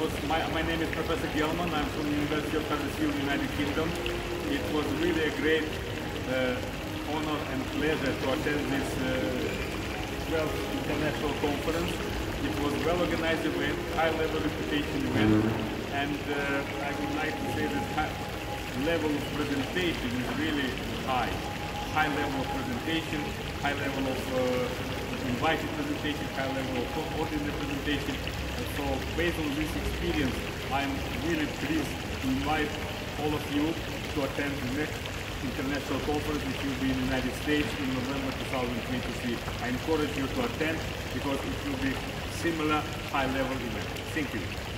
my name is Professor Gelman. I'm from the University of Huddersfield, United Kingdom. It was really a great honor and pleasure to attend this 12th International Conference. It was a well-organized event, high-level reputation event, and I would like to say that level of presentation is really high. High level of presentation, high level of invited presentation, high level of ordinary presentation. And so based on this experience, I'm really pleased to invite all of you to attend the next international conference, which will be in the United States in November 2023. I encourage you to attend because it will be similar high level event. Thank you.